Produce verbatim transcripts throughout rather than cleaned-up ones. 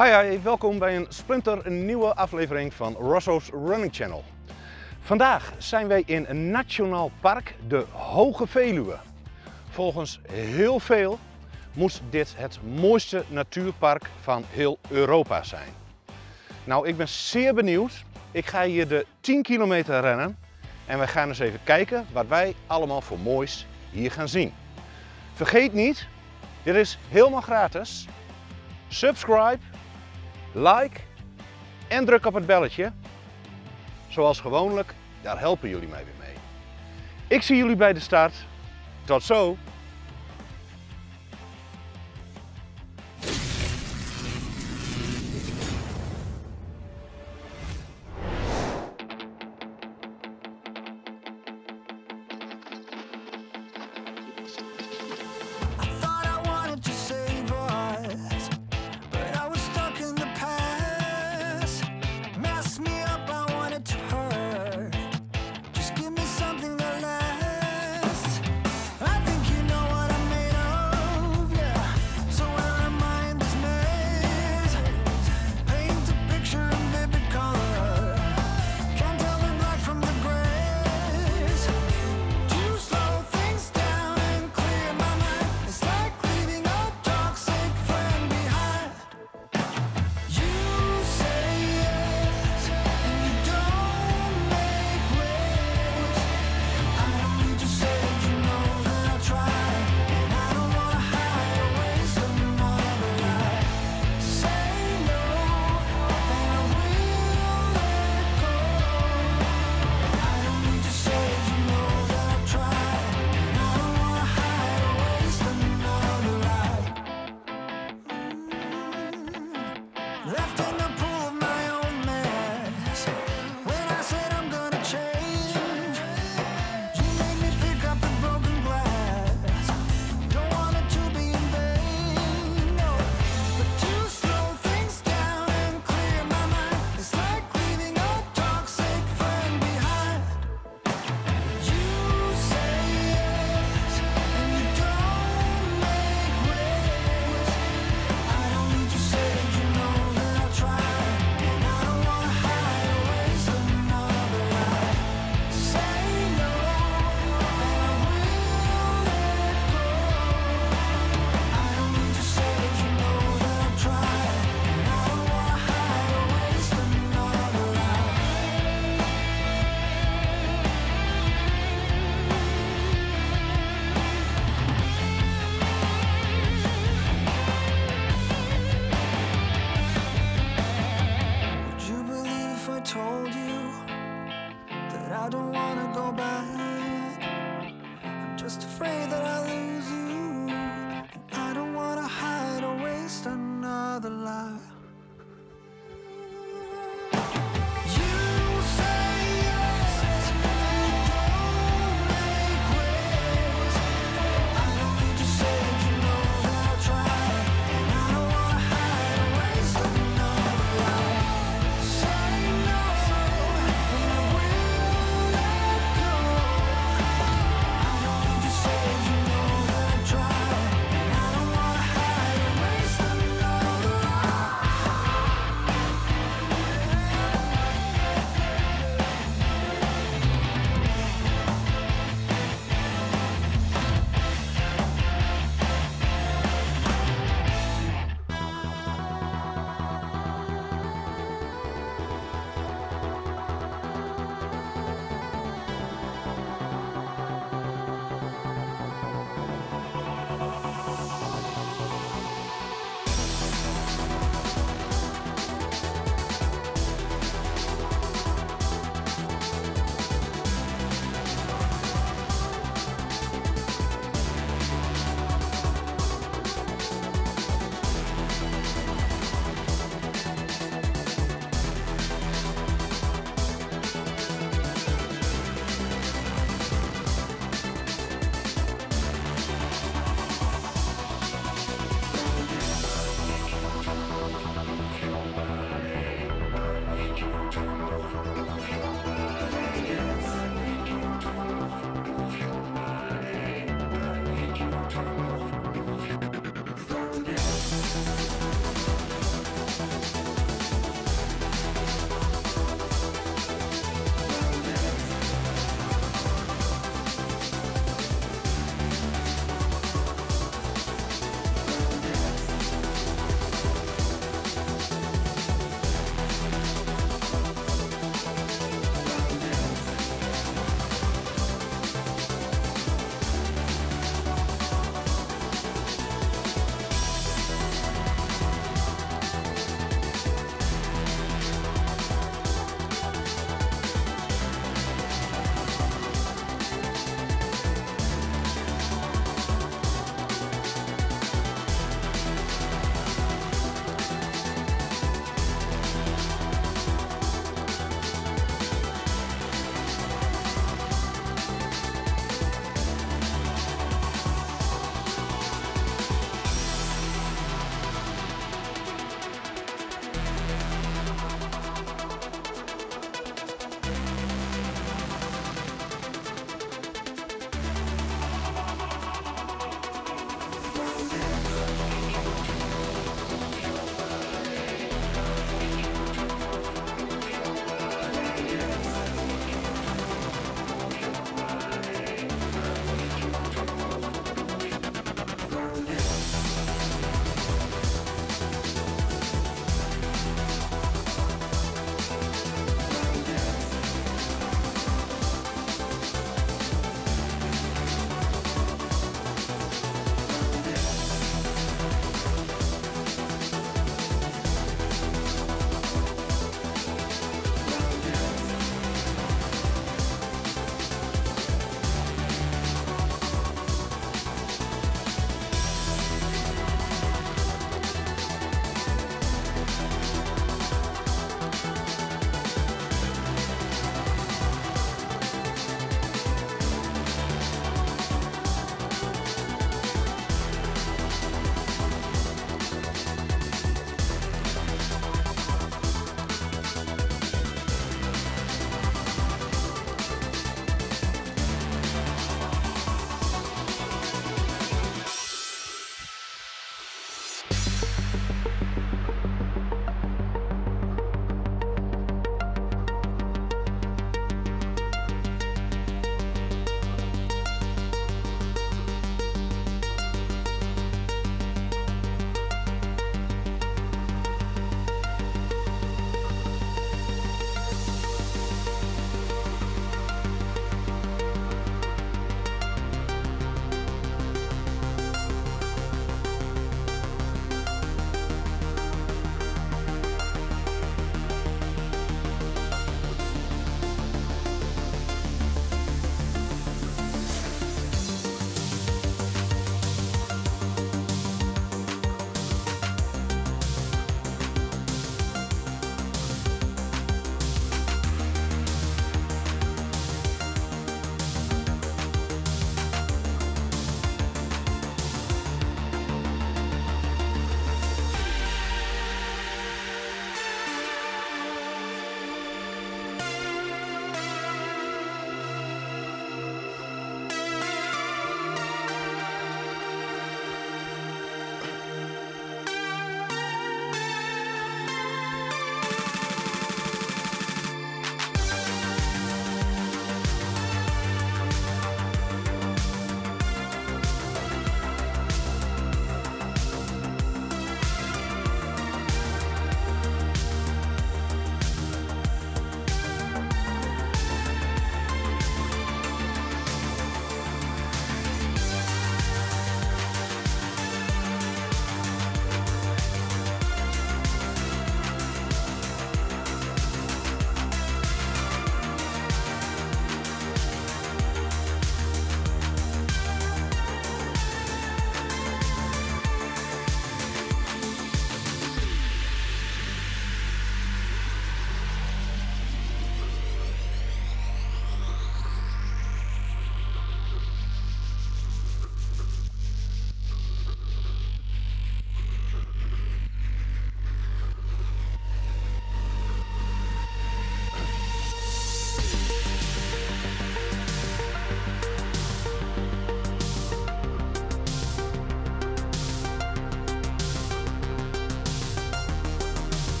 Hi, hi, welkom bij een splinter een nieuwe aflevering van Rosso's Running Channel. Vandaag zijn wij in een nationaal park, de Hoge Veluwe. Volgens heel veel moet dit het mooiste natuurpark van heel Europa zijn. Nou, ik ben zeer benieuwd. Ik ga hier de tien kilometer rennen en we gaan eens even kijken wat wij allemaal voor moois hier gaan zien. Vergeet niet, dit is helemaal gratis. Subscribe, like en druk op het belletje. Zoals gewoonlijk, daar helpen jullie mij weer mee. Ik zie jullie bij de start. Tot zo!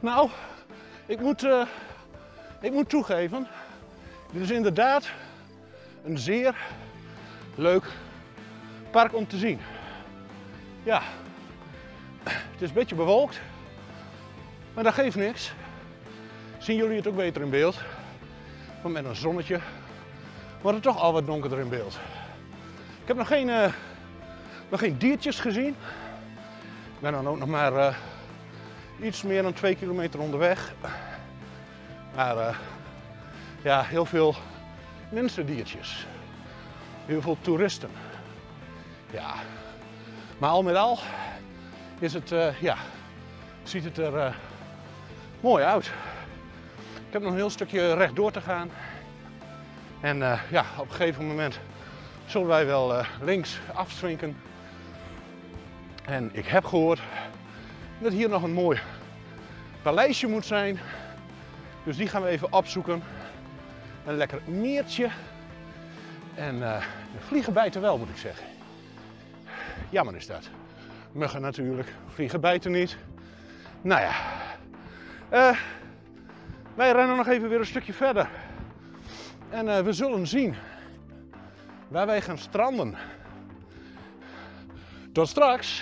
Nou, ik moet, uh, ik moet toegeven, dit is inderdaad een zeer leuk park om te zien. Ja, het is een beetje bewolkt, maar dat geeft niks. Zien jullie het ook beter in beeld? Want met een zonnetje wordt het toch al wat donkerder in beeld. Ik heb nog geen, uh, nog geen diertjes gezien. Ik ben dan ook nog maar uh, iets meer dan twee kilometer onderweg. Maar uh, ja, heel veel mensendiertjes. Heel veel toeristen. Ja, maar al met al is het, uh, ja, ziet het er uh, mooi uit. Ik heb nog een heel stukje rechtdoor te gaan. En uh, ja, op een gegeven moment zullen wij wel uh, links afzwinken. En ik heb gehoord dat hier nog een mooi paleisje moet zijn. Dus die gaan we even opzoeken. Een lekker meertje. En uh, de vliegen bijten wel, moet ik zeggen. Jammer is dat. Muggen natuurlijk, vliegen bijten niet. Nou ja, uh, wij rennen nog even weer een stukje verder. En uh, we zullen zien waar wij gaan stranden. Tot straks!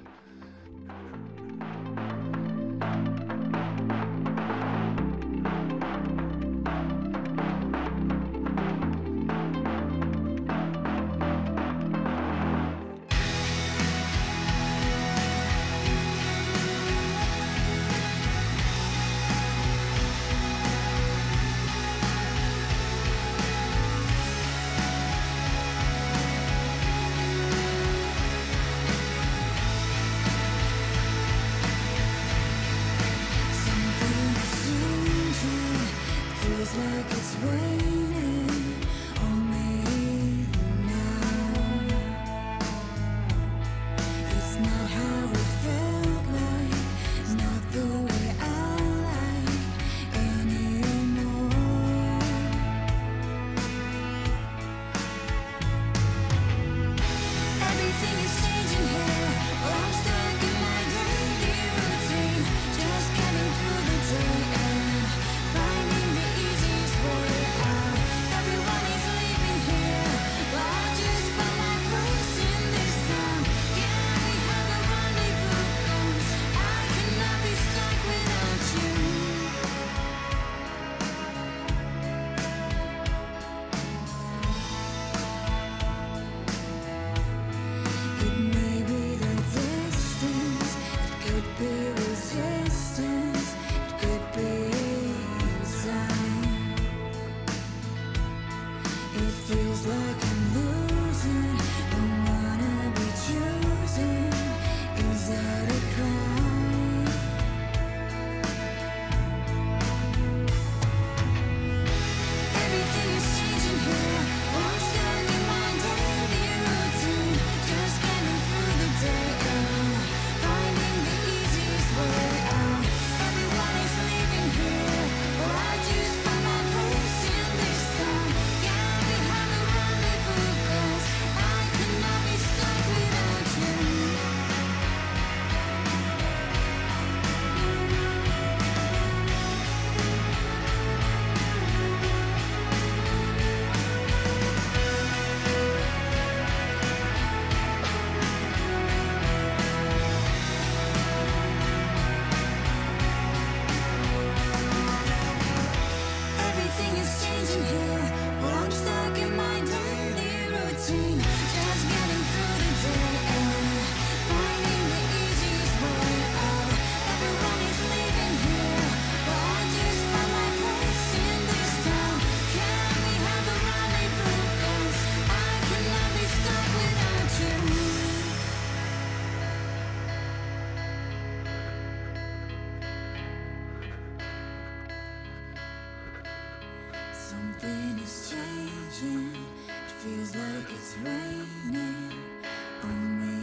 Something is changing. It feels like it's raining on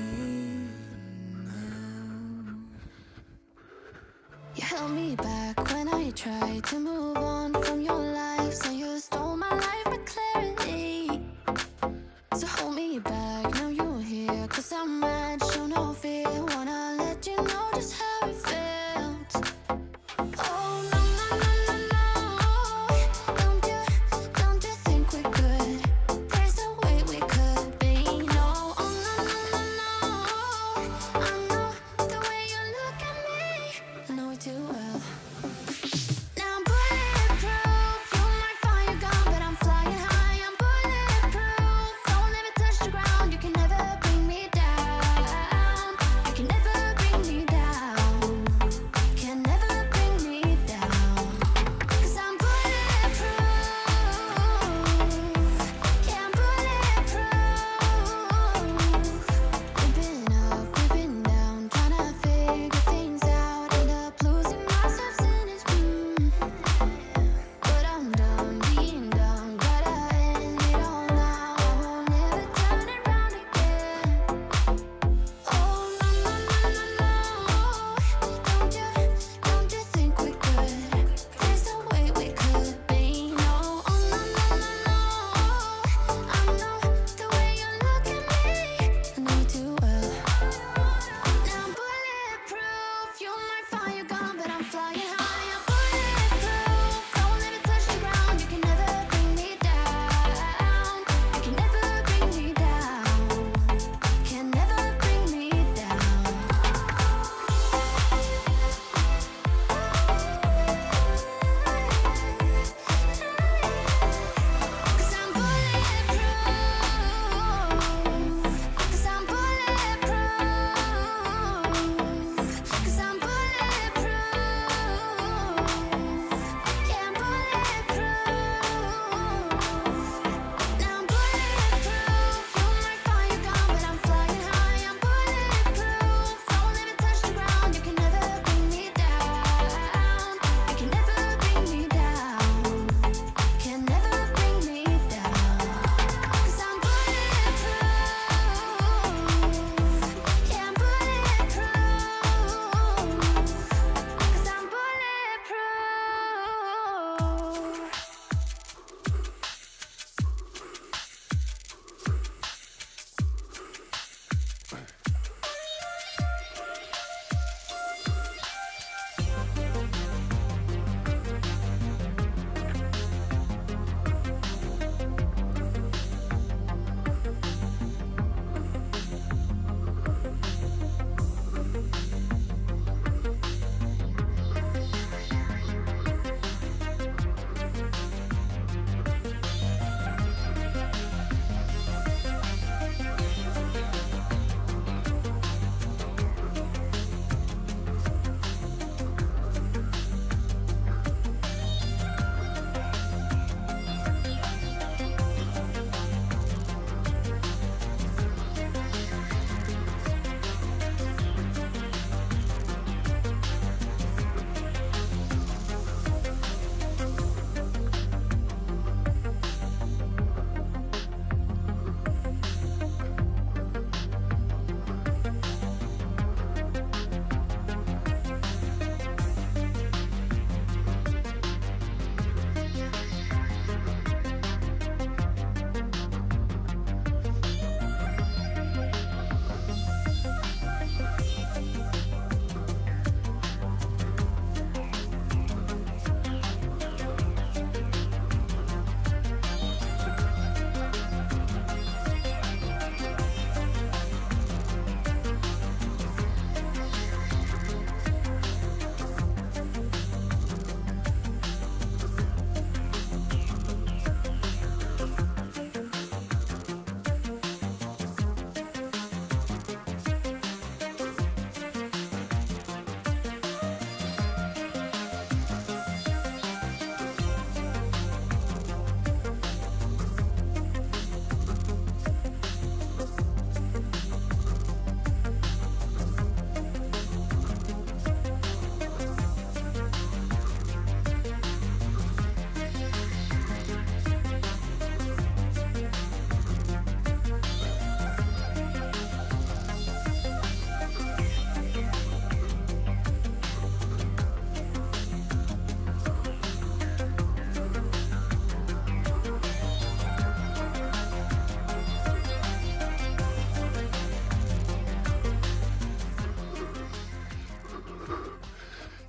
me now. You held me back when I tried to move on from your life. So you stole my life with clarity. So hold me back, now you're here. Cause I'm mad, show no fear. Wanna let you know just how it felt.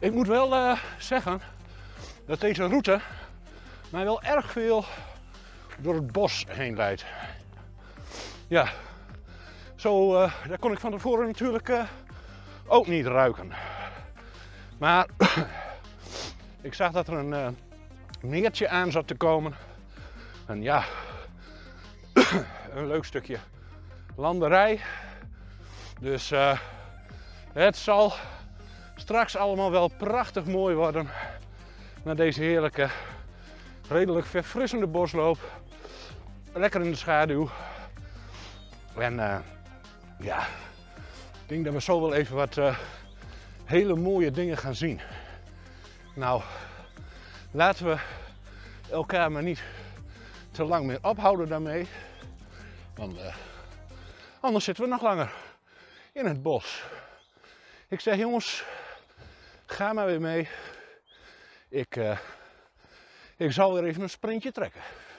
Ik moet wel uh, zeggen dat deze route mij wel erg veel door het bos heen leidt. Ja, zo, uh, dat kon ik van tevoren natuurlijk uh, ook niet ruiken. Maar ik zag dat er een uh, meertje aan zat te komen. En ja, een leuk stukje landerij. Dus uh, het zal straks allemaal wel prachtig mooi worden. Na deze heerlijke, redelijk verfrissende bosloop. Lekker in de schaduw. En uh, ja, ik denk dat we zo wel even wat uh, hele mooie dingen gaan zien. Nou, laten we elkaar maar niet te lang meer ophouden daarmee. Want uh, anders zitten we nog langer in het bos. Ik zeg jongens, ga maar weer mee. Ik, uh, ik zal weer even een sprintje trekken.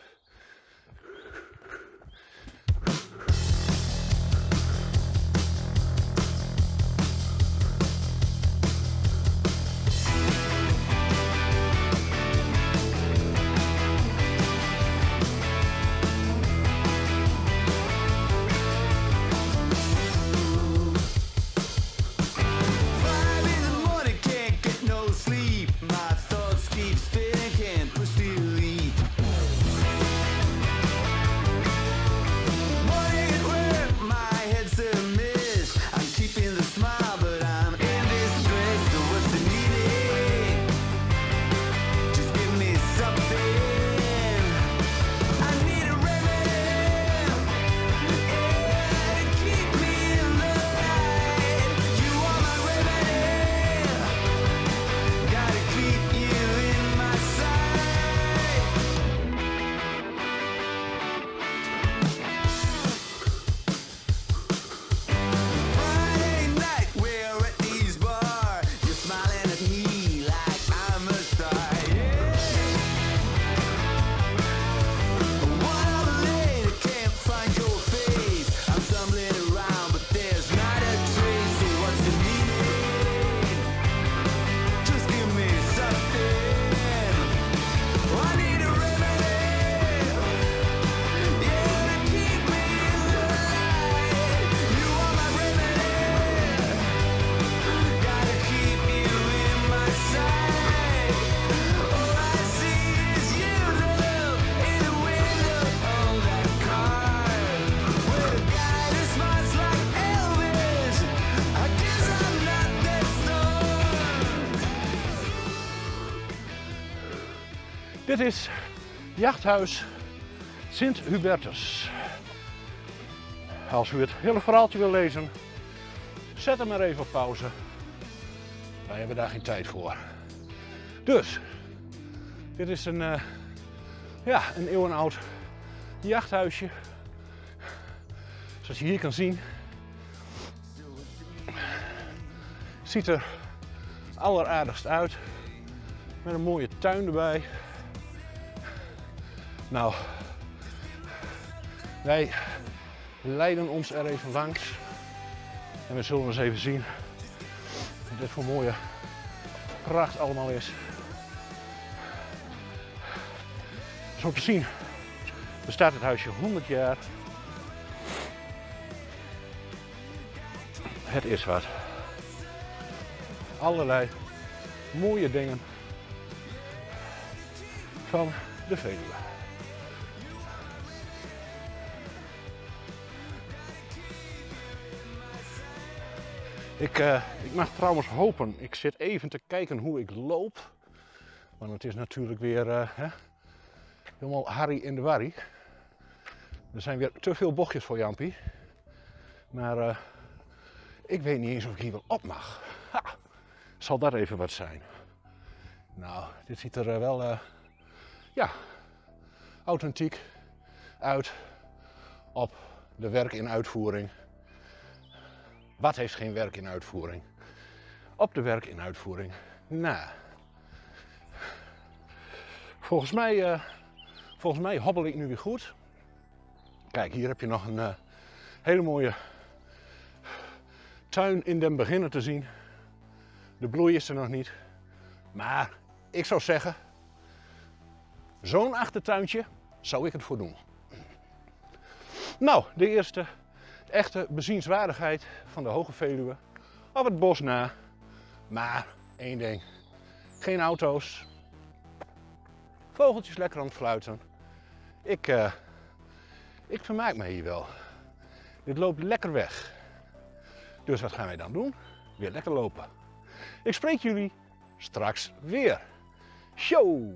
Dit is Jachthuis Sint Hubertus. Als u het hele verhaaltje wil lezen, zet hem maar even op pauze. Wij hebben daar geen tijd voor. Dus, dit is een, uh, ja, een eeuwenoud jachthuisje. Zoals je hier kan zien, ziet er alleraardigst uit. Met een mooie tuin erbij. Nou, wij leiden ons er even langs. En we zullen eens even zien wat dit voor mooie pracht allemaal is. Zo te zien bestaat het huisje honderd jaar. Het is wat. Allerlei mooie dingen van de Veluwe. Ik, uh, ik mag trouwens hopen, ik zit even te kijken hoe ik loop. Want het is natuurlijk weer uh, hè, helemaal Harry in de Warrie. Er zijn weer te veel bochtjes voor Jampie. Maar uh, ik weet niet eens of ik hier wel op mag. Ha, zal dat even wat zijn? Nou, dit ziet er uh, wel uh, ja, authentiek uit op de werk in uitvoering. Wat heeft geen werk in uitvoering? Op de werk in uitvoering. Nou, volgens mij, uh, volgens mij hobbel ik nu weer goed. Kijk, hier heb je nog een uh, hele mooie tuin in den beginnen te zien. De bloei is er nog niet. Maar ik zou zeggen, zo'n achtertuintje zou ik het voor doen. Nou, de eerste echte bezienswaardigheid van de Hoge Veluwe. Op het bos na. Maar één ding, geen auto's. Vogeltjes lekker aan het fluiten. Ik, uh, ik vermaak me hier wel. Dit loopt lekker weg. Dus wat gaan wij dan doen? Weer lekker lopen. Ik spreek jullie straks weer. Show!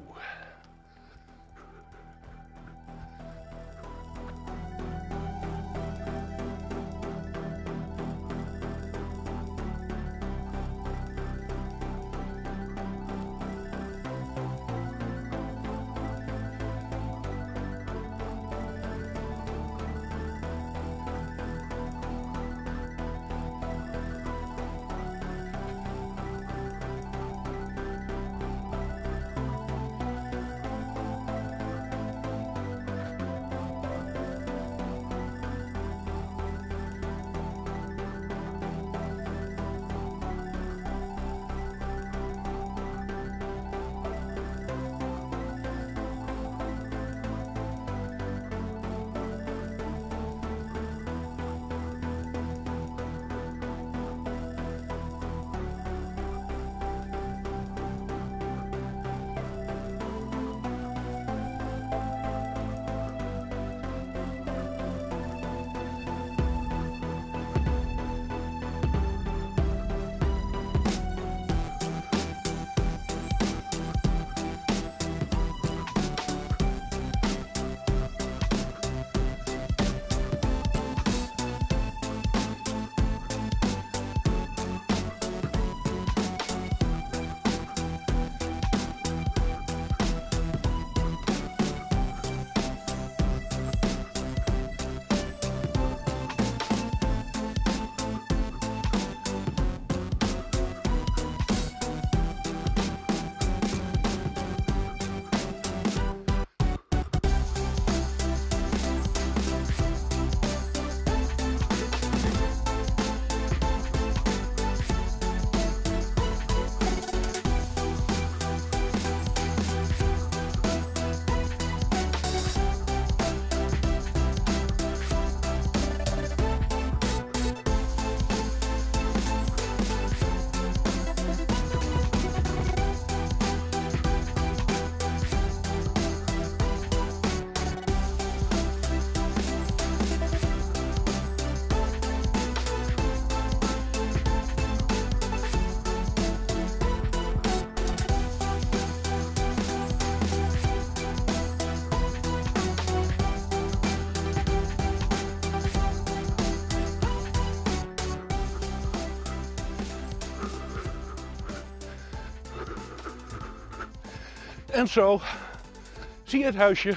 En zo zie je het huisje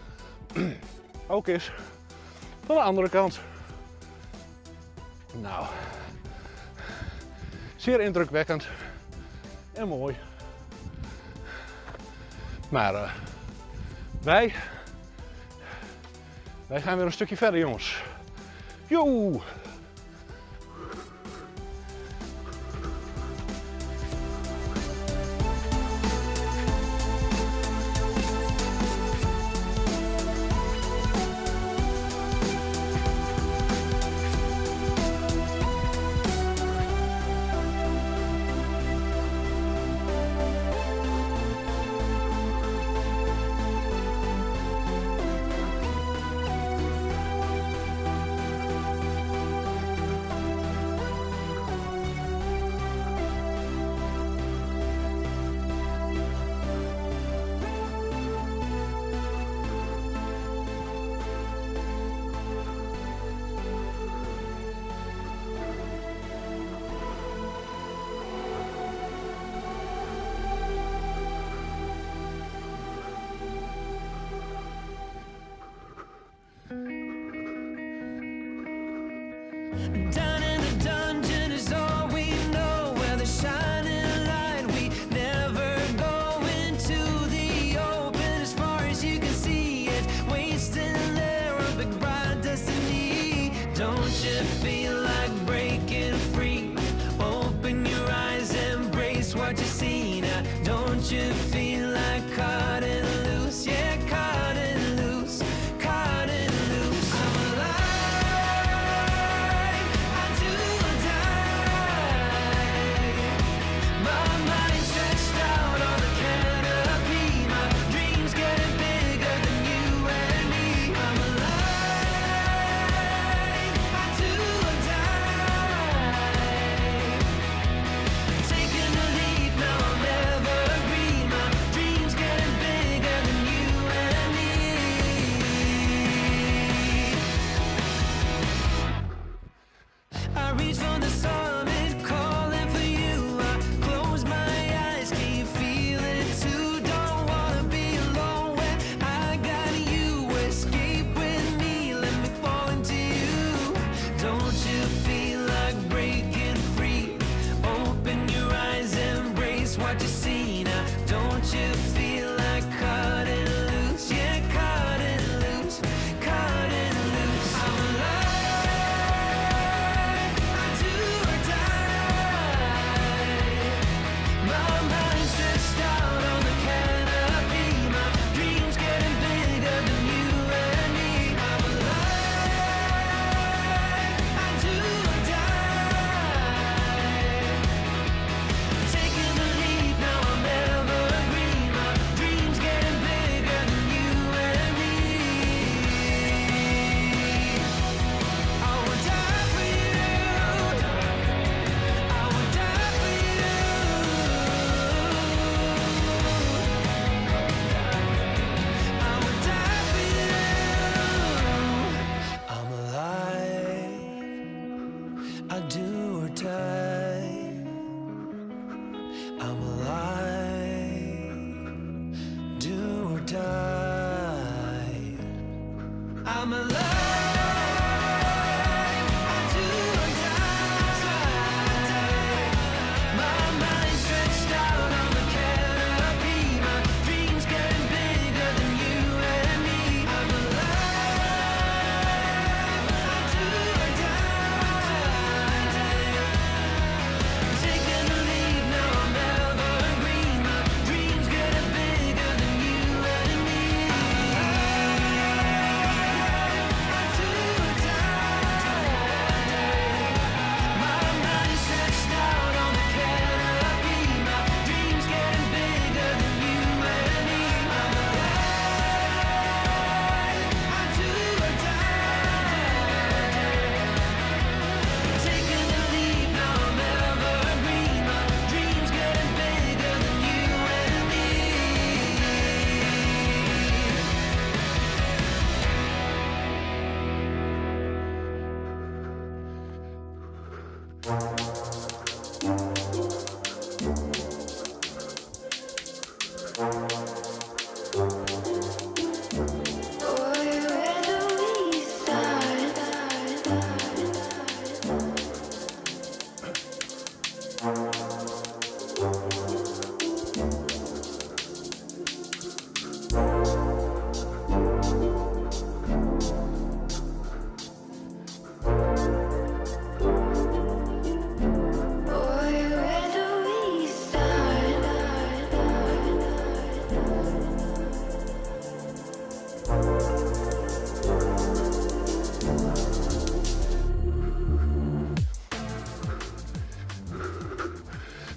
ook eens van de andere kant. Nou, zeer indrukwekkend en mooi. Maar uh, wij, wij gaan weer een stukje verder, jongens. Joe!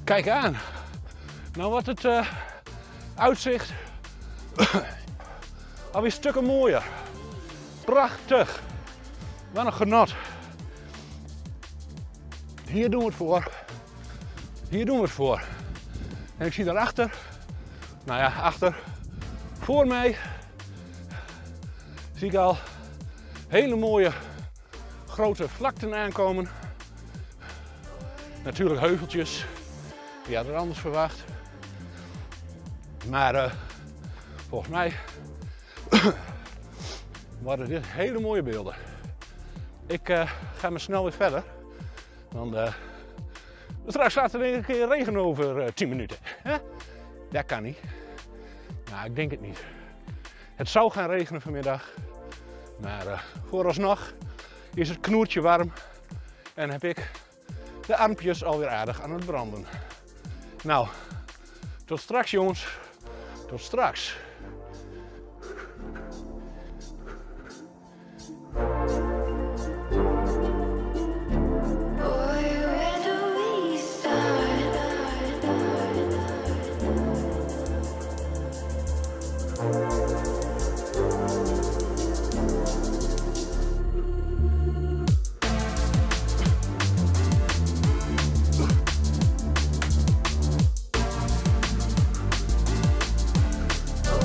Kijk aan. Nou wordt het uh, uitzicht alweer stukken mooier. Prachtig. Wat een genot. Hier doen we het voor. Hier doen we het voor. En ik zie daarachter, nou ja, achter, voor mij, zie ik al hele mooie grote vlakten aankomen. Natuurlijk heuveltjes. Wie had het anders verwacht. Maar uh, volgens mij worden dit hele mooie beelden. Ik uh, ga maar snel weer verder. Want uh, straks laat er een keer regen over uh, tien minuten. Hè? Dat kan niet. Nou, ik denk het niet. Het zou gaan regenen vanmiddag. Maar uh, vooralsnog is het knoertje warm. En heb ik de armpjes alweer aardig aan het branden. Nou, tot straks jongens. Tot straks. Oh,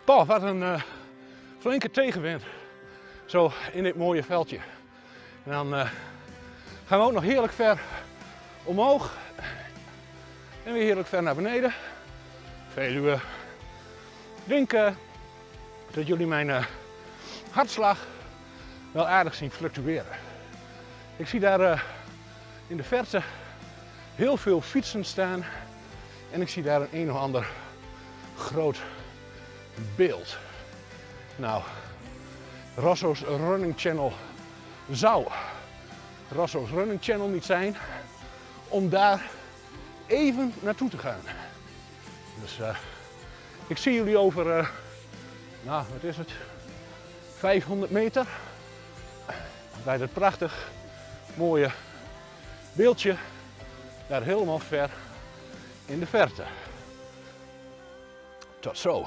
Paul, wat een uh, flinke tegenwind. Zo in dit mooie veldje. En dan uh, gaan we ook nog heerlijk ver omhoog. En weer heerlijk ver naar beneden. Veluwe. Ik denk uh, dat jullie mijn uh, hartslag wel aardig zien fluctueren. Ik zie daar uh, in de verte heel veel fietsen staan. En ik zie daar een een of ander groot beeld. Nou, Rosso's Running Channel zou Rosso's Running Channel niet zijn om daar even naartoe te gaan. Dus uh, ik zie jullie over, uh, nou wat is het, vijfhonderd meter bij dat prachtig mooie beeldje daar helemaal ver in de verte. Tot zo.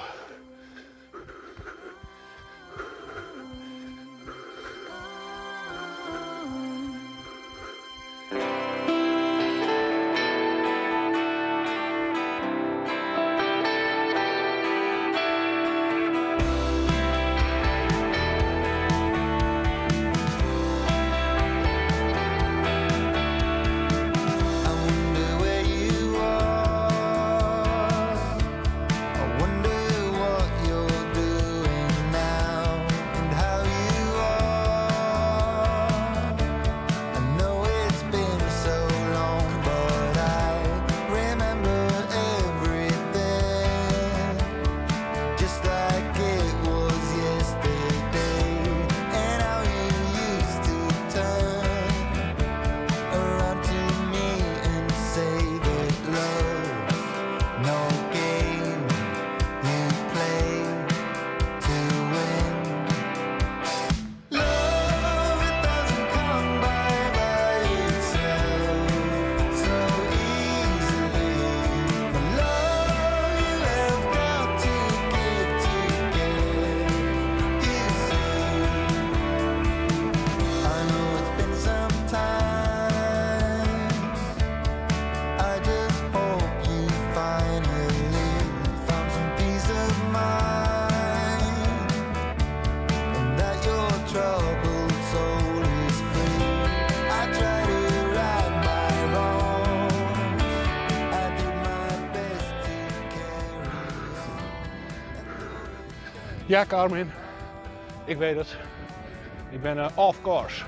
Ja, Carmen, ik weet het. Ik ben uh, off course.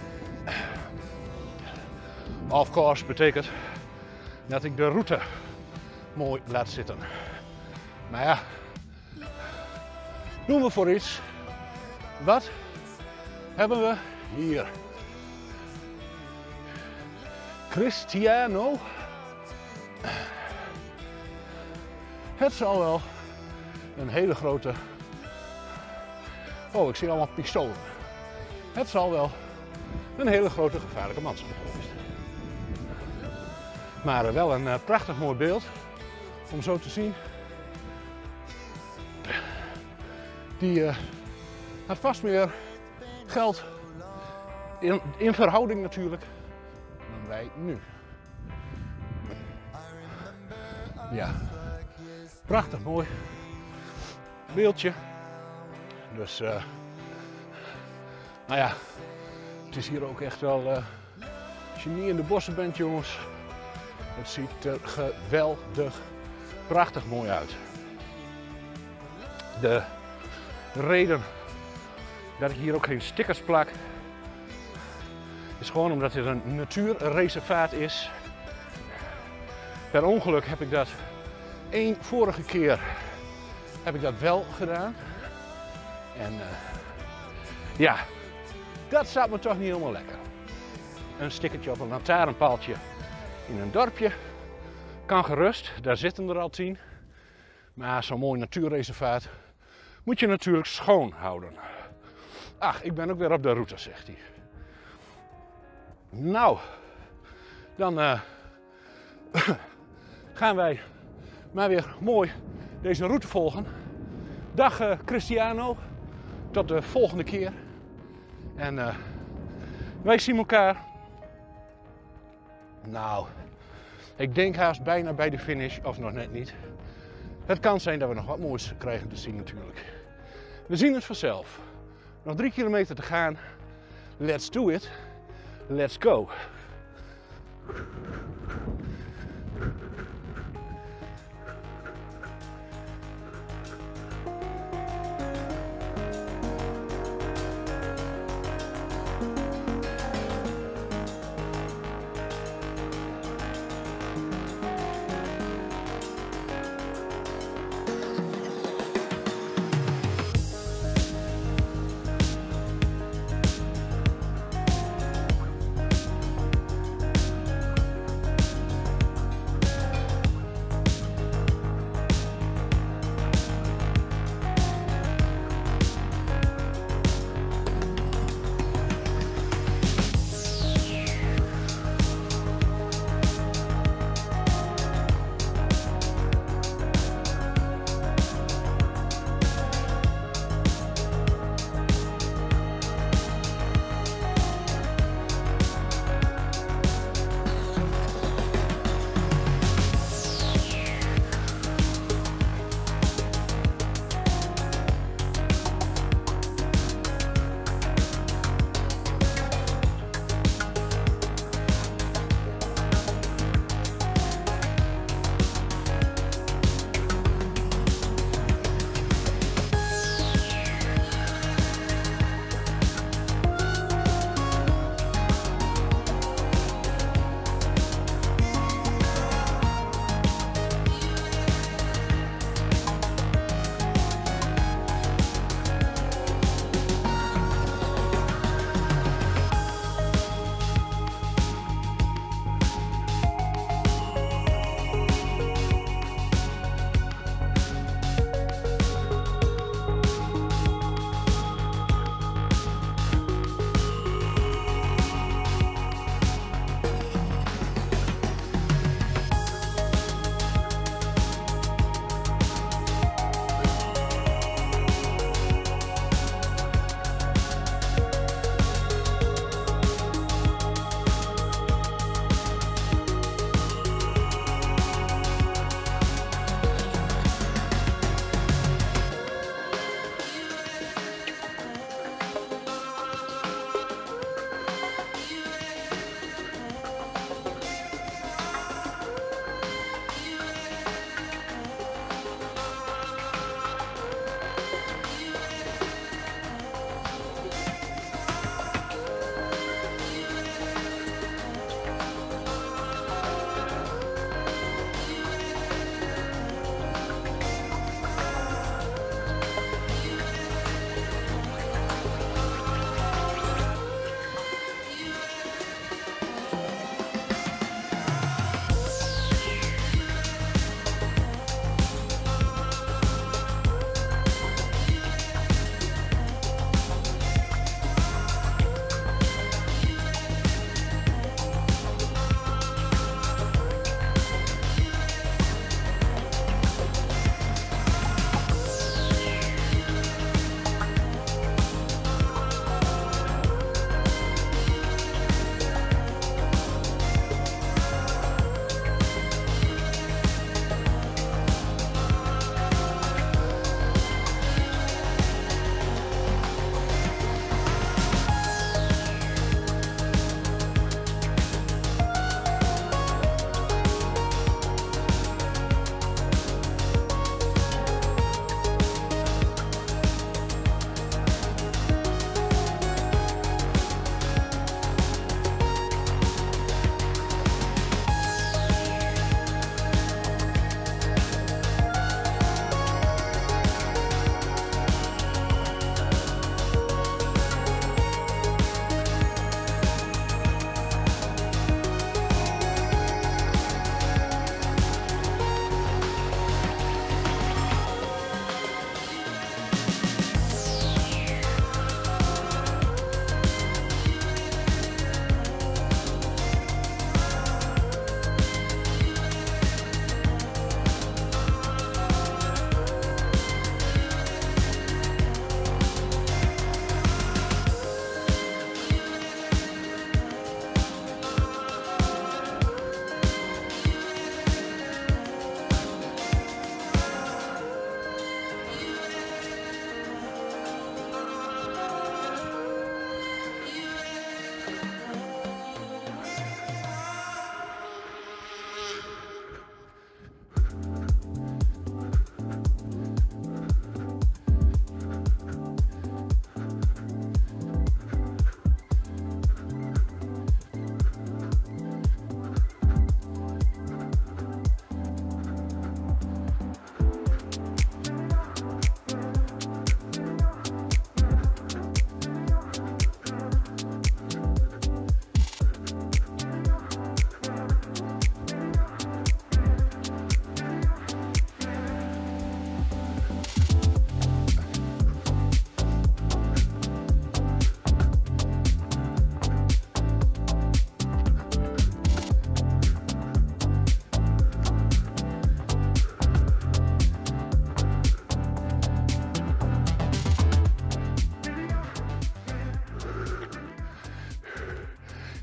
Off course betekent dat ik de route mooi laat zitten. Maar ja, doen we voor iets. Wat hebben we hier? Cristiano. Het zal wel een hele grote... Oh, ik zie allemaal pistolen. Het zal wel een hele grote gevaarlijke man zijn geweest. Maar uh, wel een uh, prachtig mooi beeld om zo te zien. Die uh, had vast meer geld in, in verhouding natuurlijk dan wij nu. Ja, prachtig mooi beeldje. Dus, uh, nou ja, het is hier ook echt wel, uh, als je niet in de bossen bent jongens, het ziet er geweldig, prachtig mooi uit. De reden dat ik hier ook geen stickers plak, is gewoon omdat dit een natuurreservaat is. Per ongeluk heb ik dat één vorige keer heb ik dat wel gedaan. En uh, ja, dat staat me toch niet helemaal lekker. Een stickertje op een lantaarnpaaltje in een dorpje kan gerust, daar zitten er al tien. Maar zo'n mooi natuurreservaat moet je natuurlijk schoon houden. Ach, ik ben ook weer op de route, zegt hij. Nou, dan uh, gaan wij maar weer mooi deze route volgen. Dag uh, Cristiano, tot de volgende keer. En uh, wij zien elkaar. Nou, ik denk haast bijna bij de finish, of nog net niet. Het kan zijn dat we nog wat moois krijgen te zien natuurlijk. We zien het vanzelf. Nog drie kilometer te gaan. Let's do it. Let's go.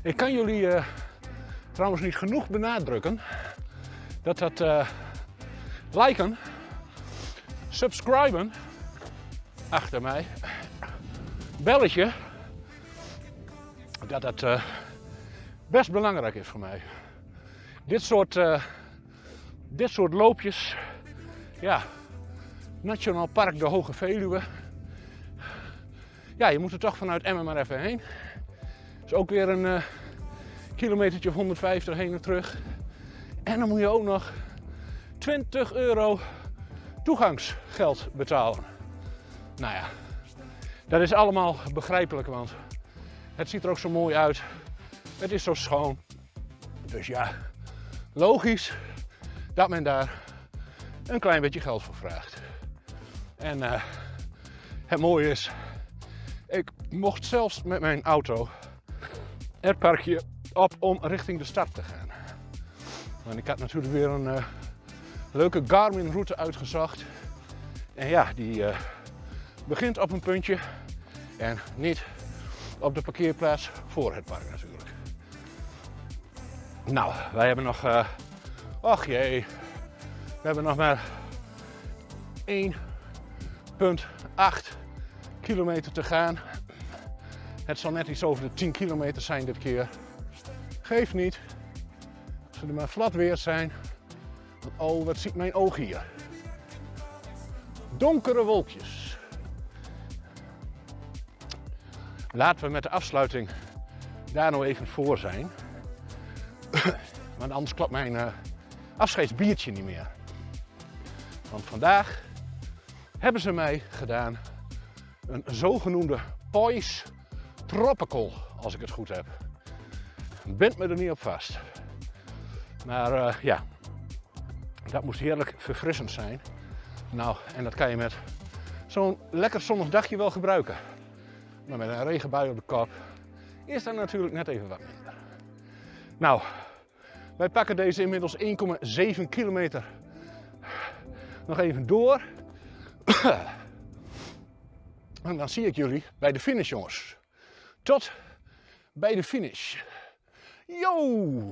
Ik kan jullie uh, trouwens niet genoeg benadrukken dat dat uh, liken, subscriben, achter mij, belletje, dat dat uh, best belangrijk is voor mij. Dit soort, uh, dit soort loopjes, ja, Nationaal Park de Hoge Veluwe. Ja, je moet er toch vanuit Emmen maar even heen. Dus ook weer een uh, kilometertje of honderdvijftig heen en terug. En dan moet je ook nog twintig euro toegangsgeld betalen. Nou ja, dat is allemaal begrijpelijk, want het ziet er ook zo mooi uit. Het is zo schoon. Dus ja, logisch dat men daar een klein beetje geld voor vraagt. En uh, het mooie is, ik mocht zelfs met mijn auto het parkje op om richting de stad te gaan. Want ik had natuurlijk weer een uh, leuke Garmin route uitgezocht. En ja, die uh, begint op een puntje en niet op de parkeerplaats voor het park natuurlijk. Nou, wij hebben nog, uh, och jee, we hebben nog maar één komma acht kilometer te gaan. Het zal net iets over de tien kilometer zijn dit keer. Geeft niet. Als we er maar glad weer zijn. Oh, wat ziet mijn oog hier. Donkere wolkjes. Laten we met de afsluiting daar nou even voor zijn. Want anders klopt mijn uh, afscheidsbiertje niet meer. Want vandaag hebben ze mij gedaan een zogenoemde Poise Tropical, als ik het goed heb. Bind me er niet op vast. Maar uh, ja, dat moest heerlijk verfrissend zijn. Nou, en dat kan je met zo'n lekker zonnig dagje wel gebruiken. Maar met een regenbui op de kop is dat natuurlijk net even wat minder. Nou, wij pakken deze inmiddels één komma zeven kilometer nog even door. En dan zie ik jullie bij de finish, jongens. Tot bij de finish. Yo!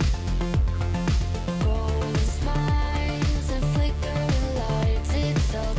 Golden smiles and flickering lights, it's all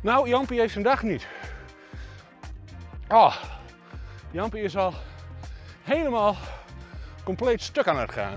Nou, Jampie heeft zijn dag niet. Oh, Jampie is al helemaal compleet stuk aan het gaan.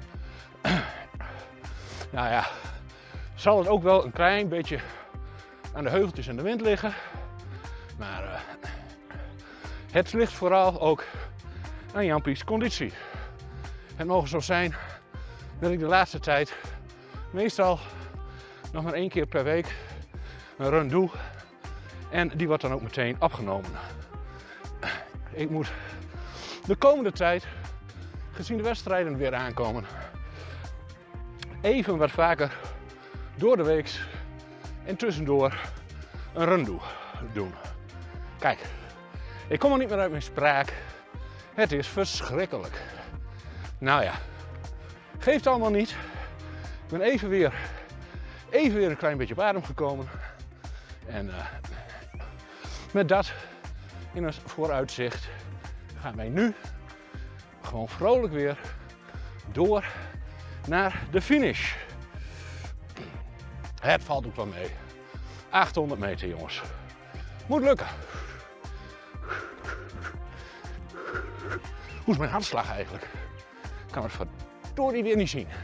Nou ja, zal het ook wel een klein beetje aan de heuveltjes en de wind liggen. Maar uh, het ligt vooral ook aan Jampie's conditie. Het mogen zo zijn dat ik de laatste tijd meestal nog maar één keer per week een run doe. En die wordt dan ook meteen opgenomen. Ik moet de komende tijd, gezien de wedstrijden weer aankomen, even wat vaker door de week en tussendoor een run doen. Kijk, ik kom er niet meer uit mijn spraak. Het is verschrikkelijk. Nou ja, geeft allemaal niet. Ik ben even weer, even weer een klein beetje op adem gekomen. En uh, met dat in het vooruitzicht gaan wij nu gewoon vrolijk weer door naar de finish. Het valt ook wel mee. achthonderd meter, jongens. Moet lukken. Hoe is mijn hartslag eigenlijk? Ik kan het verdorie weer niet zien.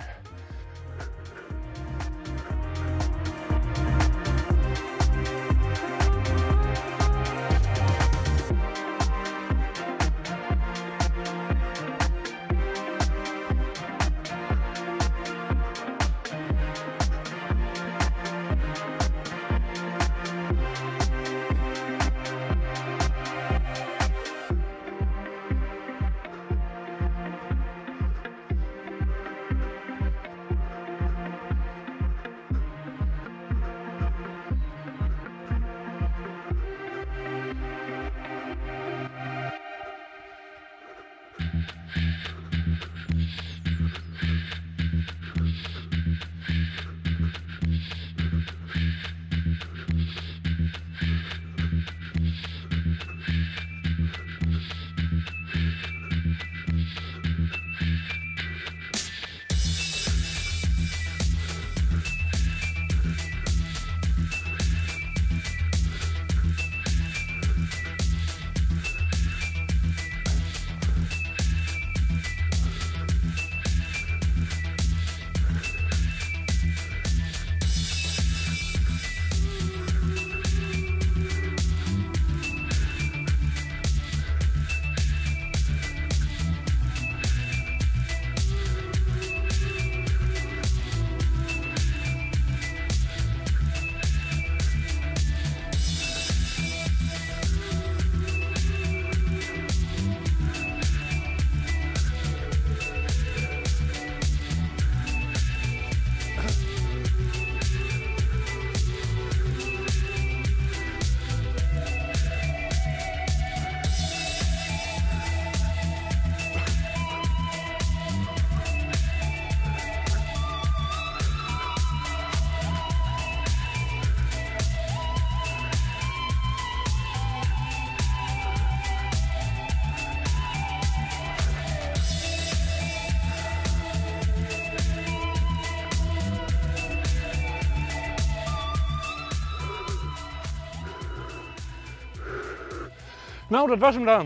Nou, dat was hem dan.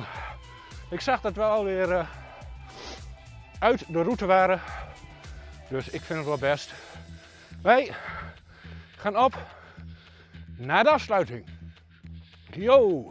Ik zag dat we alweer uh, uit de route waren. Dus ik vind het wel best. Wij gaan op naar de afsluiting. Yo!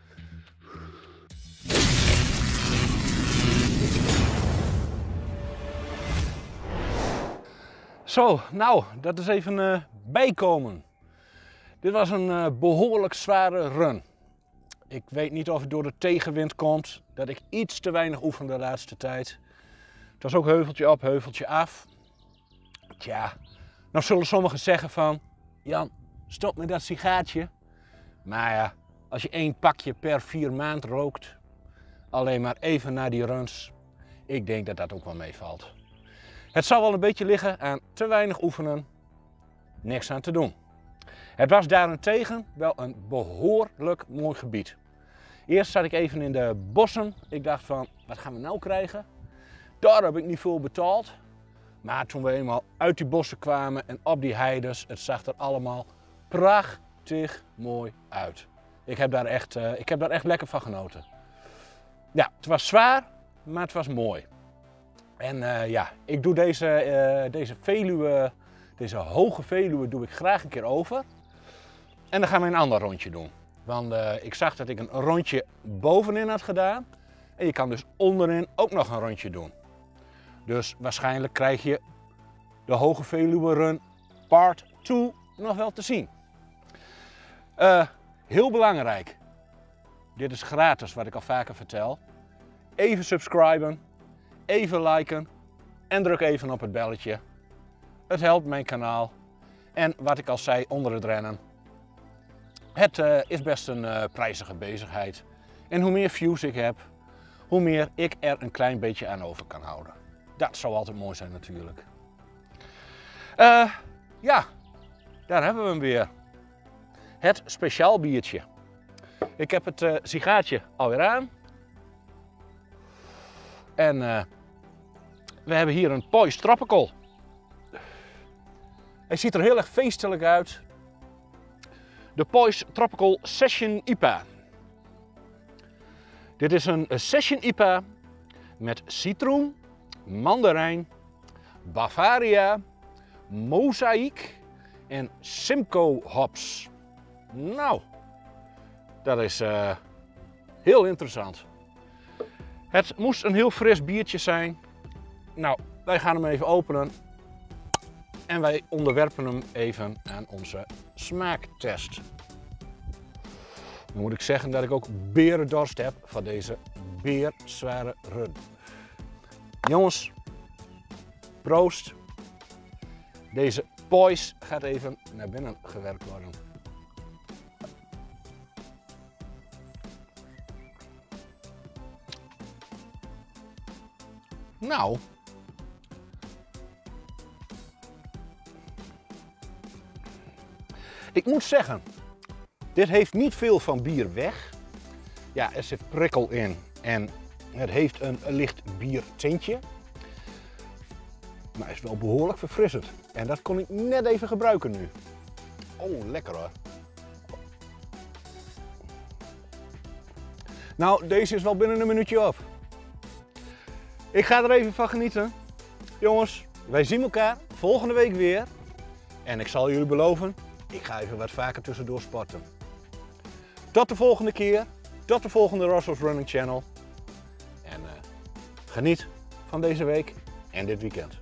Zo, nou, dat is even uh, bijkomen. Dit was een uh, behoorlijk zware run. Ik weet niet of het door de tegenwind komt, dat ik iets te weinig oefen de laatste tijd. Het was ook heuveltje op, heuveltje af. Tja, nou zullen sommigen zeggen van, Jan, stop met dat sigaartje. Maar ja, als je één pakje per vier maand rookt, alleen maar even na die runs, ik denk dat dat ook wel meevalt. Het zal wel een beetje liggen aan te weinig oefenen, niks aan te doen. Het was daarentegen wel een behoorlijk mooi gebied. Eerst zat ik even in de bossen. Ik dacht van, wat gaan we nou krijgen? Daar heb ik niet veel betaald. Maar toen we eenmaal uit die bossen kwamen en op die heides, het zag er allemaal prachtig prachtig mooi uit. Ik heb daar echt, uh, ik heb daar echt lekker van genoten. Ja, het was zwaar, maar het was mooi. En uh, ja, ik doe deze, uh, deze Veluwe, deze hoge Veluwe doe ik graag een keer over. En dan gaan we een ander rondje doen. Want uh, ik zag dat ik een rondje bovenin had gedaan. En je kan dus onderin ook nog een rondje doen. Dus waarschijnlijk krijg je de Hoge Veluwe Run part twee nog wel te zien. Uh, heel belangrijk. Dit is gratis, wat ik al vaker vertel. Even subscriben, even liken en druk even op het belletje. Het helpt mijn kanaal. En wat ik al zei onder het rennen. Het uh, is best een uh, prijzige bezigheid. En hoe meer views ik heb, hoe meer ik er een klein beetje aan over kan houden. Dat zou altijd mooi zijn natuurlijk. Uh, ja, daar hebben we hem weer. Het speciaal biertje. Ik heb het uh, sigaartje alweer aan. En uh, we hebben hier een Poys Tropical. Hij ziet er heel erg feestelijk uit. De Poys Tropical Session I P A. Dit is een Session I P A met citroen, mandarijn, Bavaria, Mozaïek en Simcoe hops. Nou, dat is uh, heel interessant. Het moest een heel fris biertje zijn. Nou, wij gaan hem even openen. En wij onderwerpen hem even aan onze smaaktest. Nu moet ik zeggen dat ik ook berendorst heb van deze beerzware run. Jongens, proost. Deze Poys gaat even naar binnen gewerkt worden. Nou, ik moet zeggen, dit heeft niet veel van bier weg. Ja, er zit prikkel in en het heeft een licht biertintje. Maar het is wel behoorlijk verfrissend. En dat kon ik net even gebruiken nu. Oh, lekker hoor. Nou, deze is wel binnen een minuutje op. Ik ga er even van genieten. Jongens, wij zien elkaar volgende week weer. En ik zal jullie beloven, ik ga even wat vaker tussendoor sporten. Tot de volgende keer. Tot de volgende Rosso's Running Channel. En uh, geniet van deze week en dit weekend.